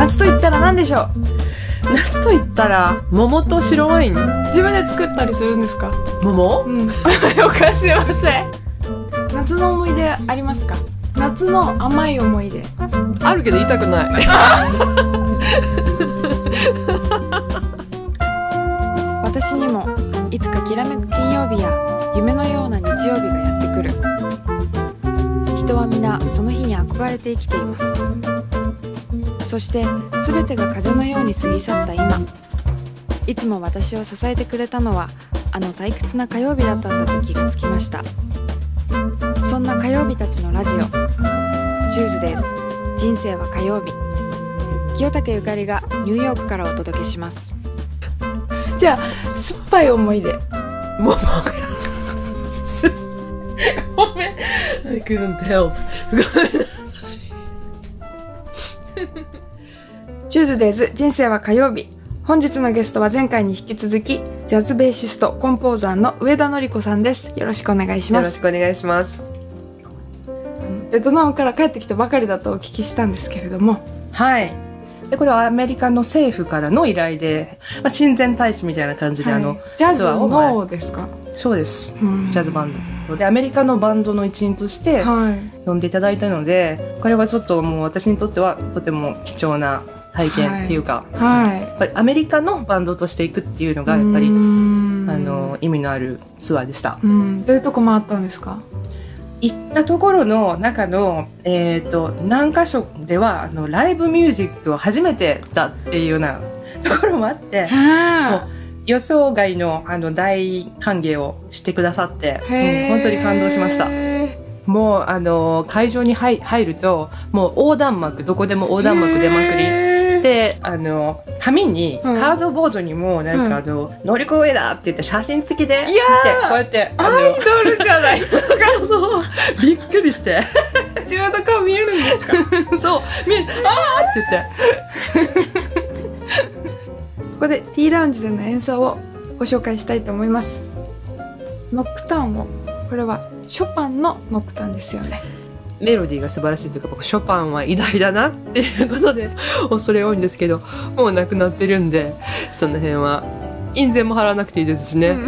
夏と言ったら何でしょう？ 夏と言ったら桃と白ワイン。 自分で作ったりするんですか？ 桃？ うん。おかしいません。夏の思い出ありますか？夏の甘い思い出。 あるけど言いたくない。 私にもいつかきらめく金曜日や夢のような日曜日がやってくる。人は皆その日に憧れて生きています。そして全てが風のように過ぎ去った今、いつも私を支えてくれたのはあの退屈な火曜日だったんだと気がつきました。そんな火曜日たちのラジオ、チューズデイズ、人生は火曜日。清武ゆかりがニューヨークからお届けします。じゃあ酸っぱい思い出。 桃。ごめん。I couldn't help。ごめんなさい。 チューズデイズ、人生は火曜日。本日のゲストは前回に引き続きジャズベーシストコンポーザーの上田典子さんです。よろしくお願いします。 よろしくお願いします。 ベトナムから帰ってきたばかりだとお聞きしたんですけれども、 はい。でこれはアメリカの政府からの依頼で、親善大使みたいな感じで、 はい、ジャズのですか？ そうです、ジャズバンドでアメリカのバンドの一員として呼んでいただいたので、これはちょっともう私にとってはとても貴重な体験っていうか、やっぱりアメリカのバンドとして行くっていうのがやっぱり意味のあるツアーでした。 どういうとこ回ったんですか？ 行ったところの中の、何箇所ではライブミュージックを初めてだっていうようなところもあって、もう予想外の大歓迎をしてくださって、本当に感動しました。もう会場に入るともう横断幕、どこでも横断幕出まくりで、紙に、カードボードにもなんか乗り越えだって言って写真付きでってこうやってアイドルじゃないですか。 そうびっくりして自分の顔見えるんですか？ そう見えて、あーって言ってここで T ラウンジでの演奏をご紹介したいと思います。ノクターンを、これはショパンのノクターンですよね。 メロディーが素晴らしいというか、僕ショパンは偉大だなっていうことで恐れ多いんですけど、もう亡くなってるんでその辺は印税も払わなくていいですしね、もう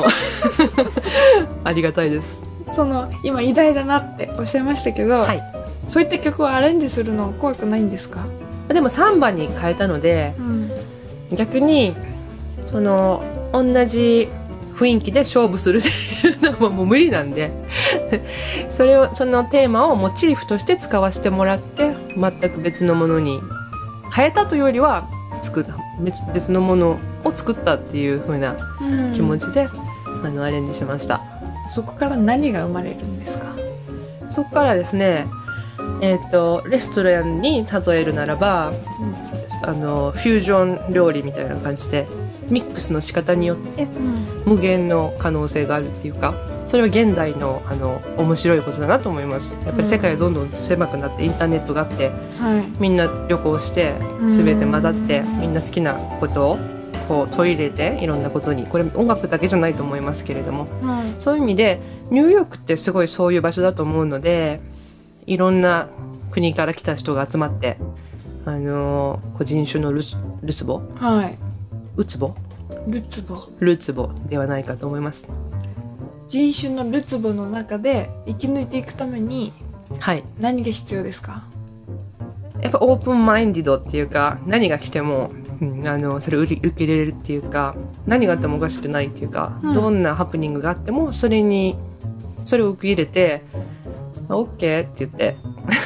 ありがたいです。 今偉大だなっておっしゃいましたけど、そういった曲をアレンジするの怖くないんですか？ でもサンバに変えたので、逆に同じ雰囲気で勝負するっていうのはもう無理なんでそのテーマをモチーフとして使わせてもらって、全く別のものに変えたというよりは別のものを作ったっていう風な気持ちで、アレンジしました。 そこから何が生まれるんですか？ そこからですね、レストランに例えるならば、フュージョン料理みたいな感じでミックスの仕方によって無限の可能性があるっていうか、それは現代の面白いことだなと思います。やっぱり世界はどんどん狭くなって、インターネットがあって、みんな旅行して全て混ざって、みんな好きなことをこう取り入れて、いろんなことに、これ音楽だけじゃないと思いますけれども、そういう意味でニューヨークってすごいそういう場所だと思うので、いろんな国から来た人が集まって、人種のルツボ、ルツボではないかと思います。 人種のルツボの中で生き抜いていくために、何が必要ですか？ やっぱオープンマインディドっていうか、何が来ても、それを受け入れるっていうか、何があってもおかしくないっていうか、どんなハプニングがあってもそれを受け入れて、オッケーって言って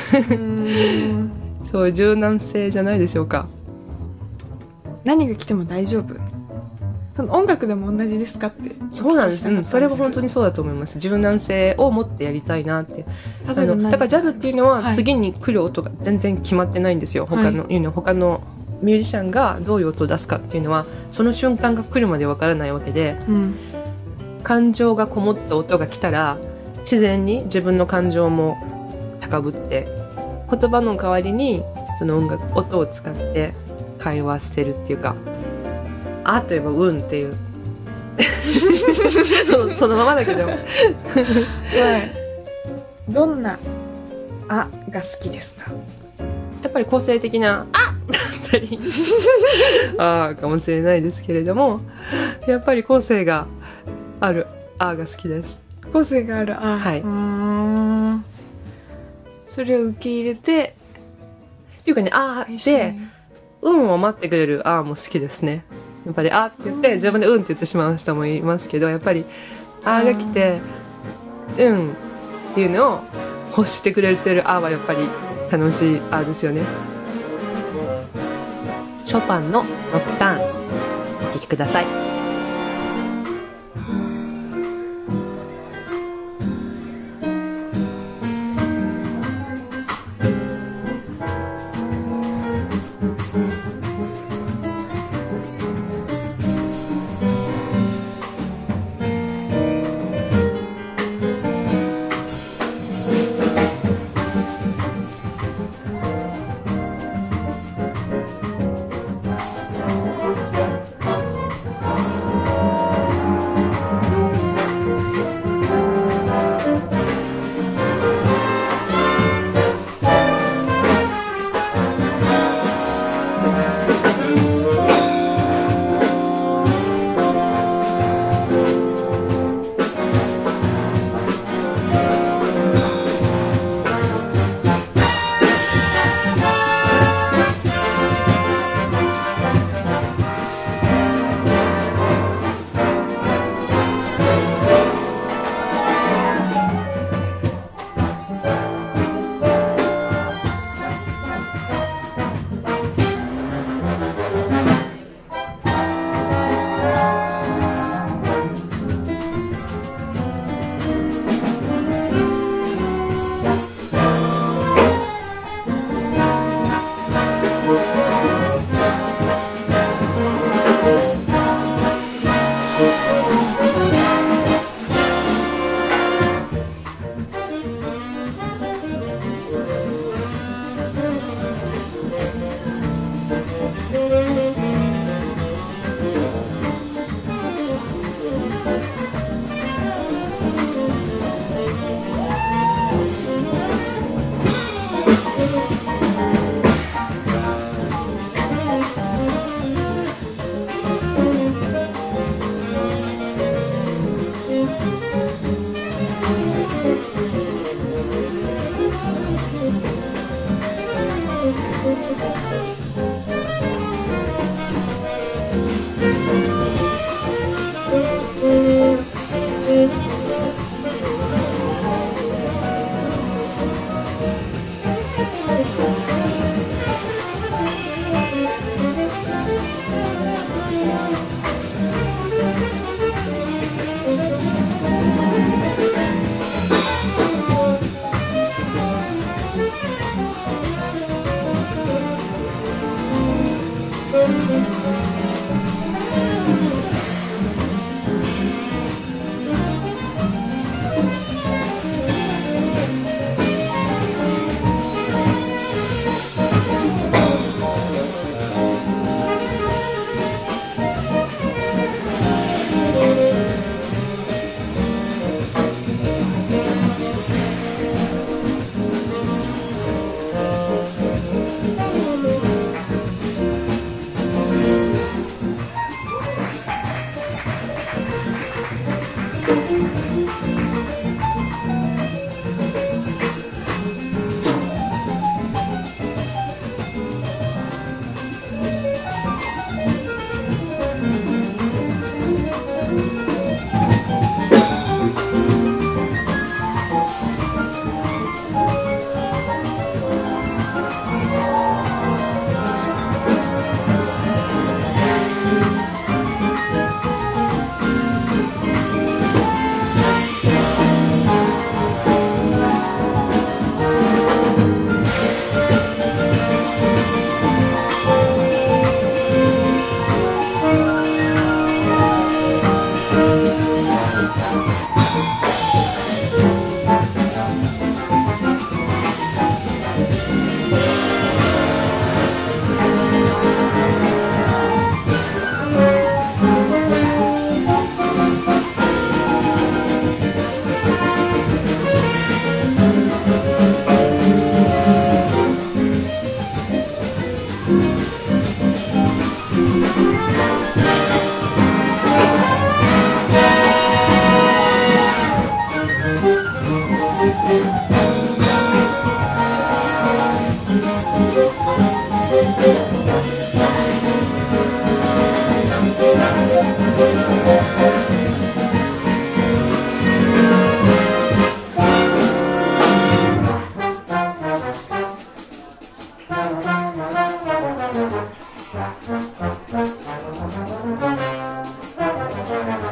そういう柔軟性じゃないでしょうか。 何が来ても大丈夫。音楽でも同じですかって。 そうなんです。それは本当にそうだと思います。柔軟性を持ってやりたいなって。だからジャズっていうのは次に来る音が全然決まってないんですよ。他のミュージシャンがどういう音を出すかっていうのはその瞬間が来るまでわからないわけで、感情がこもった音が来たら自然に自分の感情も高ぶって、言葉の代わりにその音を使って会話してるっていうか、あといえばうんっていうそのままだけどどんなあが好きですか？ やっぱり個性的なあったりあーかもしれないですけれども、やっぱり個性があるあーが好きです。 個性があるあー、 はい、 それを受け入れてっていうかね、あーで運を待ってくれるあーも好きですね。やっぱりあーって言って自分でうんって言ってしまう人もいますけど、やっぱりあーが来てうんっていうのを欲してくれてるあーはやっぱり楽しいあーですよね。ショパンのノクターンお聴きください。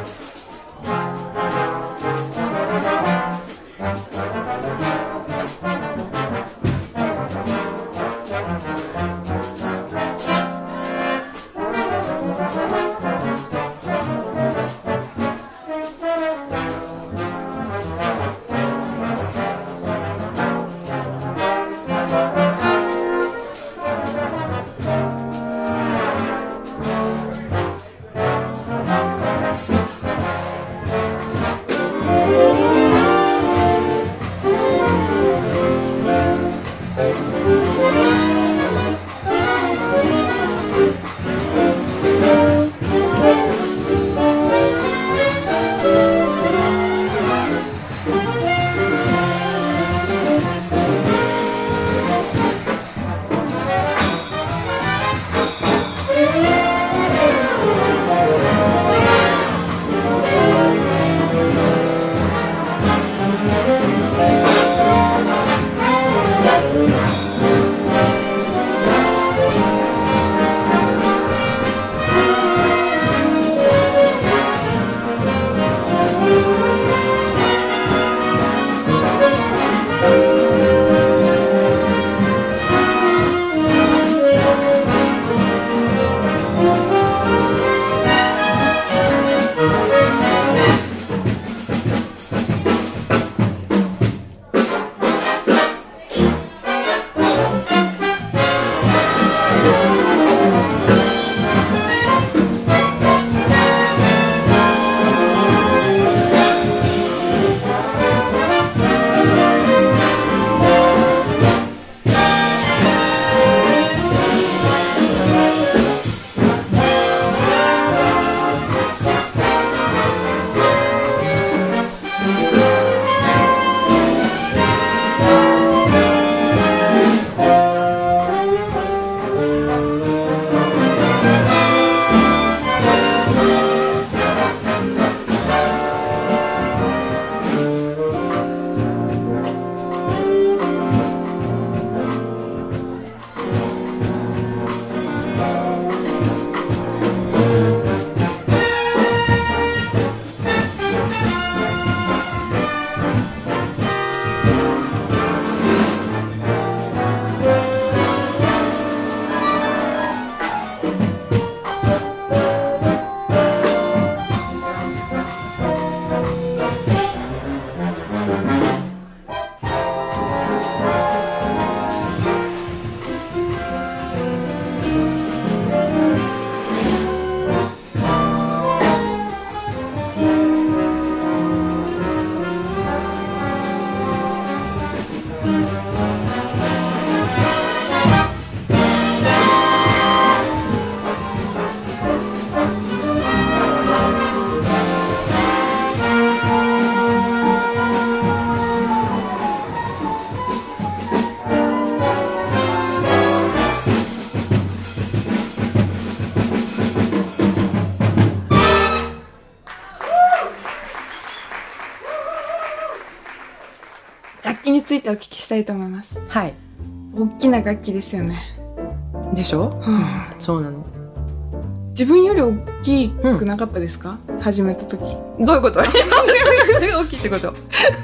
楽器についてお聞きしたいと思います。 はい。 大きな楽器ですよね。 でしょ？そうなの。 自分より大きくなかったですか？始めた時。 どういうこと？それが大きいってこと？違う。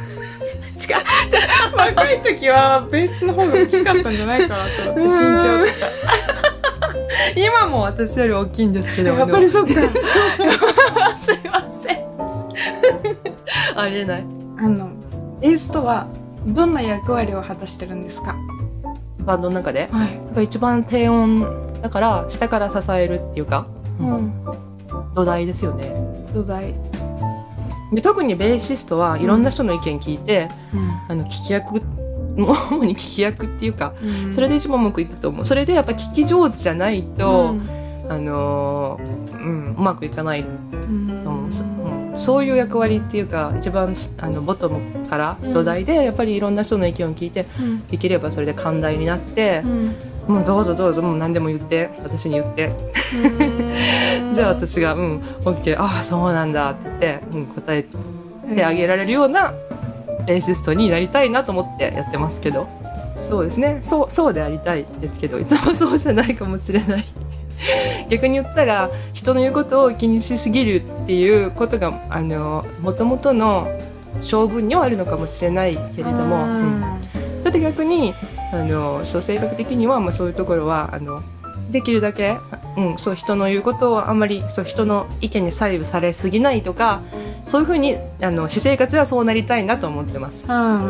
若い時はベースの方が大きかったんじゃないかなと思って身長とか。 今も私より大きいんですけど。 やっぱりそっか。すいません。 ありえない。 ベースとはどんな役割を果たしてるんですか？ バンドの中で？ はい。 だから一番低音だから下から支えるっていうか、土台ですよね。 土台。 で特にベーシストはいろんな人の意見聞いて、聞き役主に聞き役っていうか、それで一番うまくいくと思う。それでやっぱ聞き上手じゃないと、うまくいかないと思う。そういう役割っていうか一番ボトムから土台でやっぱりいろんな人の意見を聞いて、できればそれで寛大になって、もうどうぞどうぞもう何でも言って私に言ってじゃあ私がOK ああそうなんだって言って、答えてあげられるようなベーシストになりたいなと思ってやってますけど、そうですね、そうでありたいですけどいつもそうじゃないかもしれない逆に言ったら人の言うことを気にしすぎるっていうことがもともとの性分にはあるのかもしれないけれども、それで逆にそう性格的には、そういうところはできるだけ、そう人の言うことをあんまり人の意見に左右されすぎないとか、そういうふうに私生活はそうなりたいなと思ってます。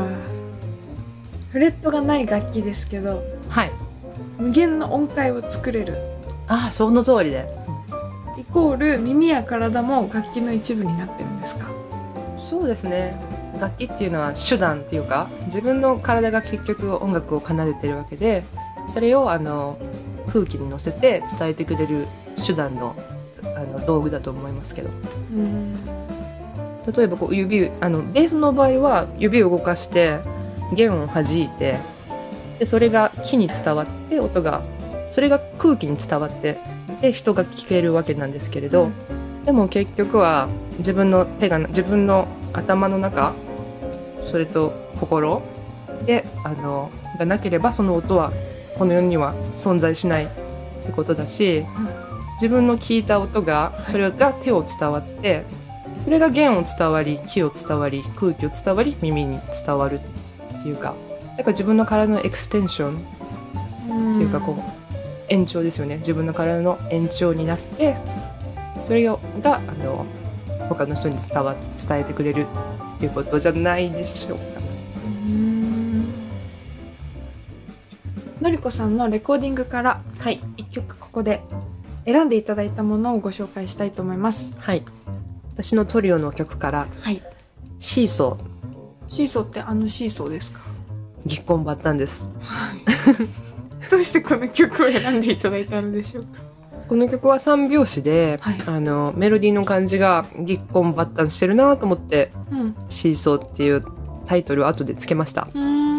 フレットがない楽器ですけど、 はい、 無限の音階を作れる。 その通りで、 イコール耳や体も楽器の一部になってるんですか？ そうですね。楽器っていうのは手段っていうか、自分の体が結局音楽を奏でてるわけで、それを空気に乗せて伝えてくれる手段の道具だと思いますけど、例えばこうベースの場合は指を動かして弦を弾いて、でそれが木に伝わって音が、それが空気に伝わってで人が聞けるわけなんですけれど、でも結局は自分の手が、自分の頭の中、それと心でがなければその音はこの世には存在しないってことだし、自分の聞いた音が、それが手を伝わって、それが弦を伝わり、木を伝わり、空気を伝わり、耳に伝わるっていうか、だから自分の体のエクステンションっていうか、こう延長ですよね。自分の体の延長になって、それが他の人に伝えてくれるっていうことじゃないでしょうか。 のりこさんのレコーディングから1曲ここで選んでいただいたものをご紹介したいと思います。 はい、私のトリオの曲から、シーソー。 シーソーってシーソーですか？ ぎっこんばったんです。 どうしてこの曲を選んでいただいたのでしょうか？ この曲は3拍子で、メロディーの感じがぎっこんばったんしてるなと思って、シーソーっていうタイトルを後でつけました。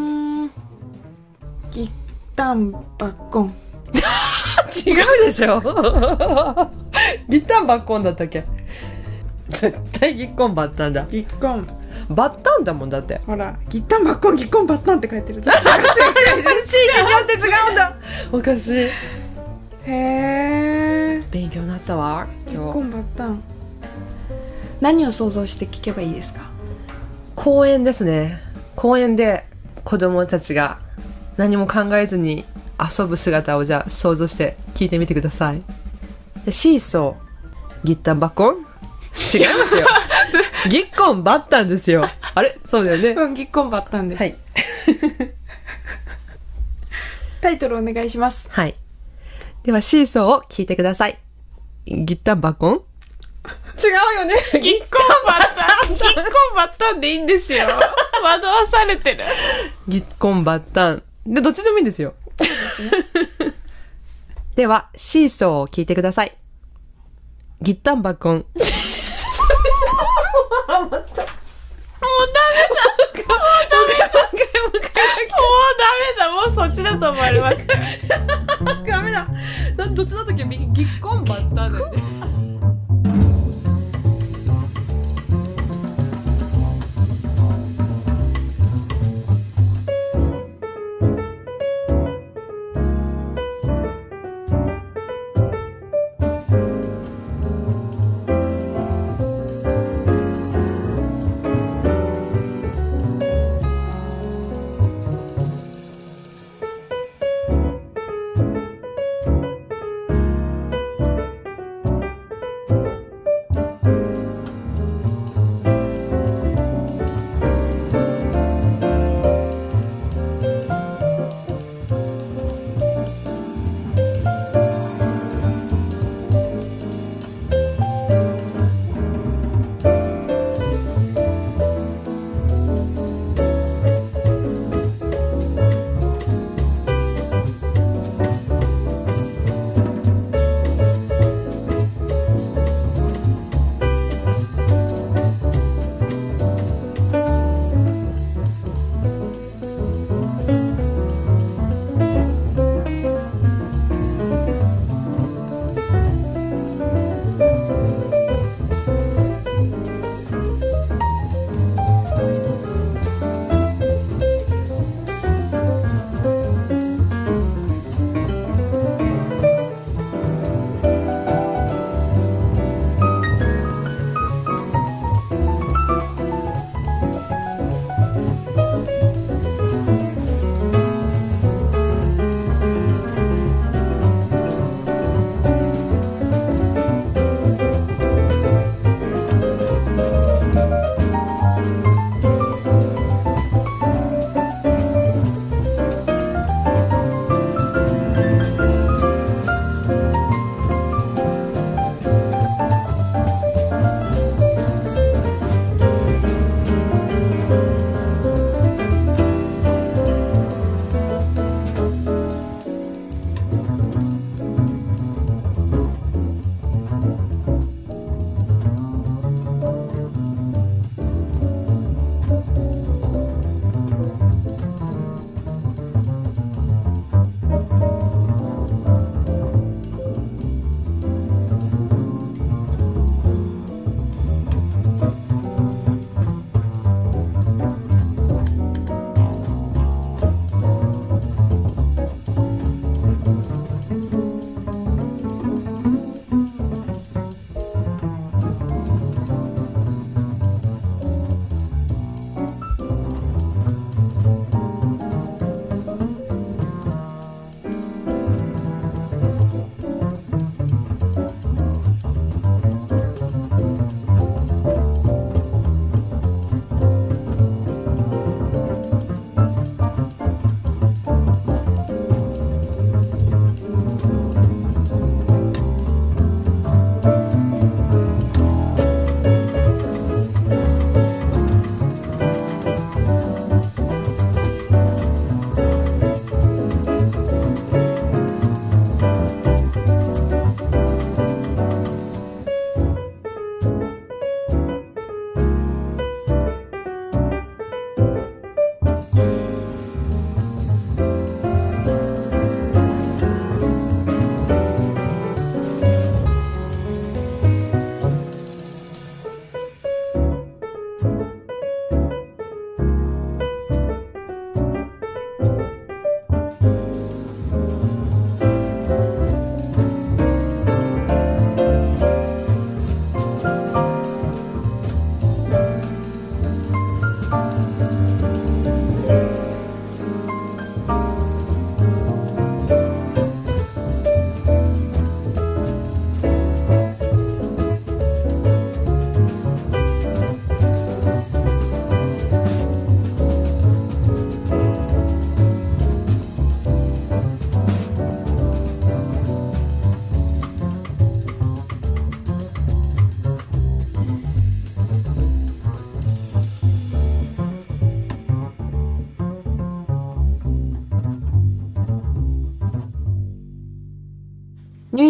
ぎったんばっこん。 違うでしょ。ぎったんばっこんだったっけ？絶対ぎっこんばったんだ。 ぎっこんばったんだもん。だってほら、ぎったんばっこん、ぎっこんばったんって書いてる。地域によって違うんだ。おかしい。 へー、 勉強になったわ。 ぎっこんばったん。何を想像して聞けばいいですか？ 公園ですね。公園で子供たちが何も考えずに遊ぶ姿をじゃあ想像して聞いてみてください。でシーソー、ぎったんばっこん、違いますよ。ぎっこんばったんですよ。あれ、そうだよね。 ぎっこんばったんです。 はい。 タイトルお願いします。 はい。ではシーソーを聞いてください。ぎったんばっこん、違うよね。 ぎっこんばったん。ぎっこんばったんでいいんですよ。惑わされてる。 ぎっこんばったんで、どっちでもいいんですよ。ではシーソーを聞いてください。ぎったんばっこん。もうダメだ。 もうそっちだと思われました。 ダメだ。どっちだったっけ？ぎっこんばったんだよね。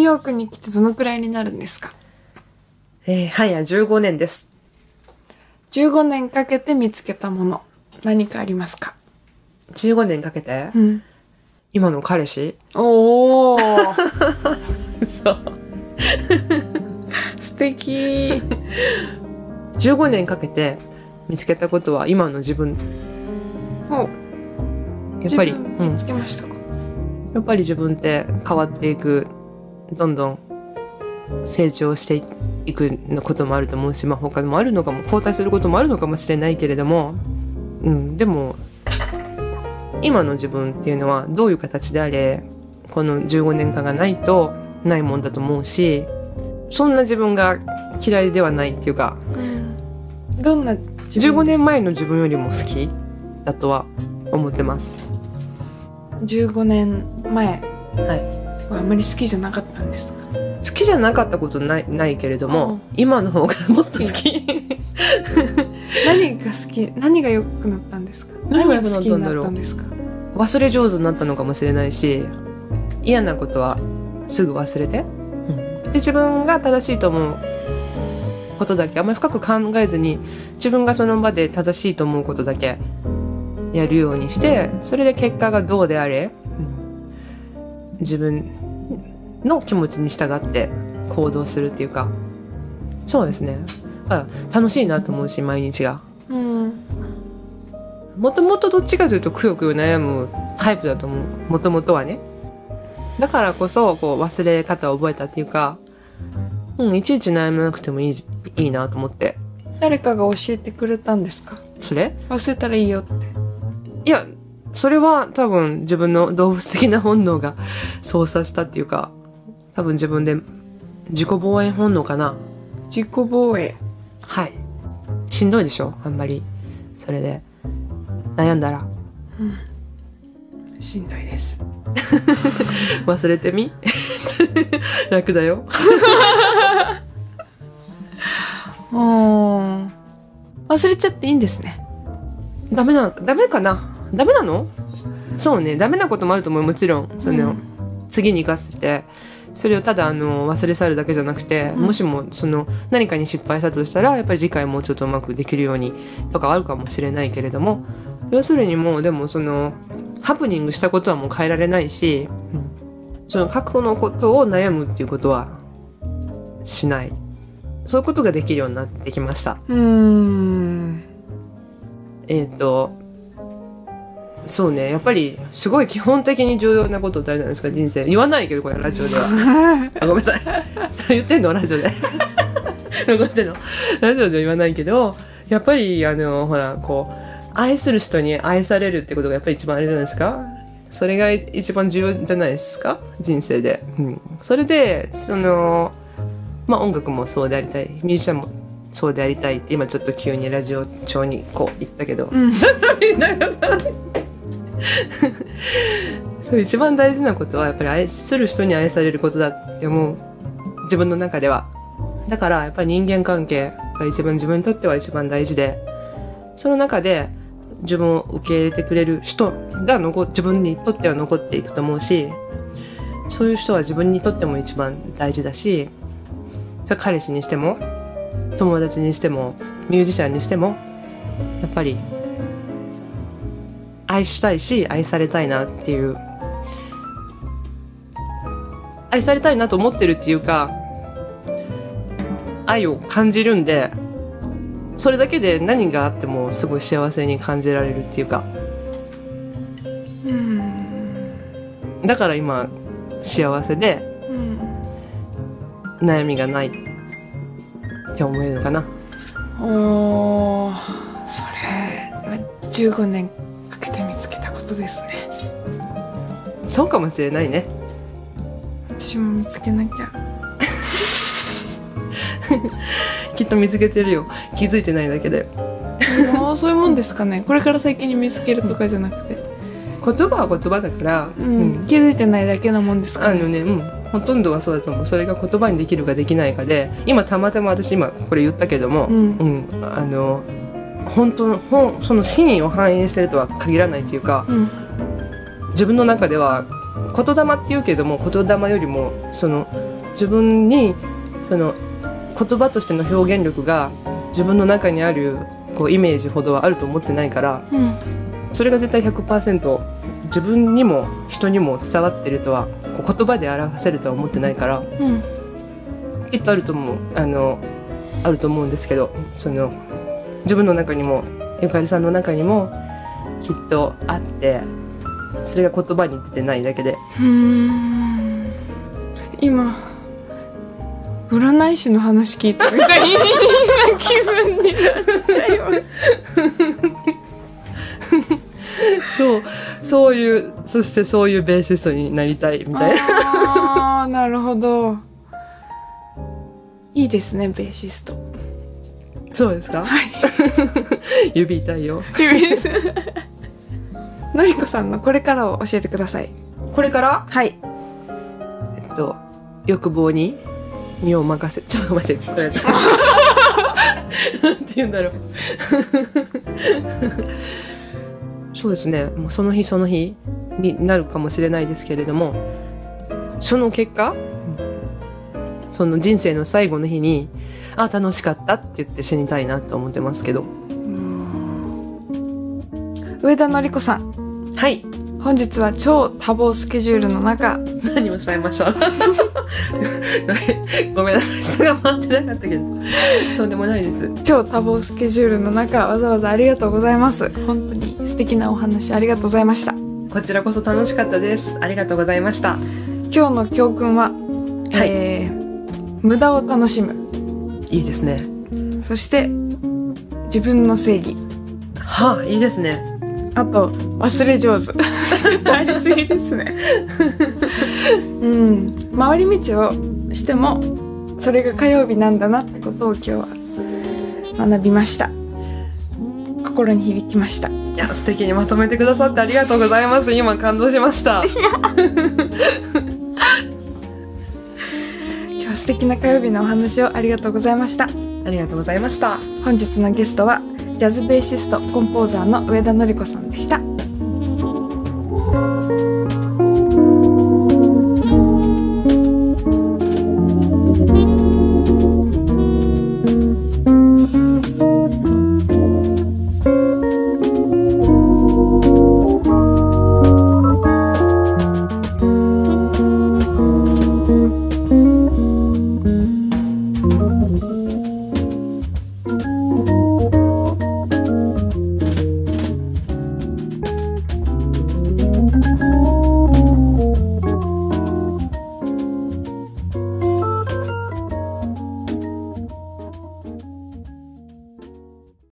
ヨークに来てどのくらいになるんですか？ はや15年です。 15年かけて見つけたもの、何かありますか ？15年かけて、今の彼氏？ おー嘘素敵 15年かけて見つけたことは今の自分。やっぱり見つけましたか？ やっぱり自分って変わっていく、どんどん成長していくこともあると思うし、他にもあるのかも、後退することもあるのかもしれないけれども、でも今の自分っていうのはどういう形であれこの15年間がないとないもんだと思うし、そんな自分が嫌いではないっていうか、 どんな 15年前の自分よりも好きだとは思ってます。 15年前はあんまり好きじゃなかったんですか？ 好きじゃなかったことないけれども、今の方がもっと好き何が好き？何が良くなったんですか？ 何が好きになったんですか？ 忘れ上手になったのかもしれないし、嫌なことはすぐ忘れて、で自分が正しいと思うことだけあんまり深く考えずに、自分がその場で正しいと思うことだけやるようにして、それで結果がどうであれ、自分の気持ちに従って行動するっていうか、そうですね。楽しいなと思うし、毎日が。もともとどっちかというとくよくよ悩むタイプだと思う。もともとはね。だからこそこう忘れ方を覚えたっていうか、いちいち悩まなくてもいいなと思って。 誰かが教えてくれたんですか？ それ？ 忘れたらいいよって。 いや、それは多分自分の動物的な本能が操作したっていうか、多分自分で自己防衛本能かな。 自己防衛。 はい。しんどいでしょ、あんまり。それで悩んだら。 しんどいです。 忘れてみ楽だよ。 忘れちゃっていいんですね。 ダメかな？ダメなの？そうね、ダメなこともあると思う。もちろん次に生かしてそれをただ忘れ去るだけじゃなくて、もしも何かに失敗したとしたら、やっぱり次回もうちょっとうまくできるようにとかあるかもしれないけれども、要するにもうでもハプニングしたことはもう変えられないし、過去のことを悩むっていうことはしない。そういうことができるようになってきました。そうね、やっぱりすごい基本的に重要なことってあるじゃないですか、人生。言わないけど、これラジオでは。ごめんなさい。言ってんのラジオで。ごめんなさいの。ラジオでは言わないけど、やっぱりほらこう愛する人に愛されるってことがやっぱり一番あれじゃないですか。それが一番重要じゃないですか、人生で。それで音楽もそうでありたい、ミュージシャンもそうでありたいって、今ちょっと急にラジオ調にこう言ったけど、みんながさそう一番大事なことはやっぱり愛する人に愛されることだって思う、自分の中では。だからやっぱり人間関係が自分にとっては一番大事で、その中で自分を受け入れてくれる人が自分にとっては残っていくと思うし、そういう人は自分にとっても一番大事だし、それ彼氏にしても友達にしてもミュージシャンにしても、やっぱり愛したいし愛されたいなっていう、愛されたいなと思ってるっていうか、愛を感じるんで、それだけで何があってもすごい幸せに感じられるっていうか、だから今幸せで、悩みがないって思えるのかな。 それ15年かけて見つけたことですね。 そうかもしれないね。 私も見つけなきゃ。 きっと見つけてるよ、気づいてないだけで。 そういうもんですかね。これから先に見つけるとかじゃなくて、 言葉は言葉だから、 気づいてないだけのもんですかね。 ほとんどはそうだと思う。それが言葉にできるかできないかで、今たまたま私これ言ったけども、本当のその真意を反映してるとは限らないっていうか、自分の中では言霊って言うけども、言霊よりも自分にその言葉としての表現力が自分の中にあるこうイメージほどはあると思ってないから、それが絶対 100% 自分にも人にも伝わってるとはこう言葉で表せるとは思ってないから、きっとあると思うあると思うんですけど、その自分の中にもゆかりさんの中にもきっとあって、それが言葉に出てないだけで。 今占い師の話聞いたみたいな気分になっちゃいます。 そういう、そしてそういうベーシストになりたいみたいな。 あー、なるほど。いいですね、ベーシスト。 そうですか？ はい。 指痛いよ。 のりこさんのこれからを教えてください。 これから？ はい。 欲望に身を任せ、ちょっと待って、これなんて言うんだろう。そうですね、もうその日その日になるかもしれないですけれども、その結果、その人生の最後の日に楽しかったって言って死にたいなと思ってますけど。 上田のりこさん、 はい、 本日は超多忙スケジュールの中、 何をされました？ごめんなさい、下が回ってなかったけど、とんでもないです。 超多忙スケジュールの中、わざわざありがとうございます。本当に素敵なお話ありがとうございました。 こちらこそ楽しかったです。ありがとうございました。 今日の教訓は、 はい、 無駄を楽しむ。 いいですね。 そして自分の正義。 はあ、いいですね。 あと忘れ上手。ちょっとありすぎですね。回り道をしてもそれが火曜日なんだなってことを今日は学びました。心に響きました。 いや、素敵にまとめてくださってありがとうございます。今感動しました。 今日は素敵な火曜日のお話をありがとうございました。 ありがとうございました。 本日のゲストはジャズベーシストコンポーザーの上田のりこさんでした。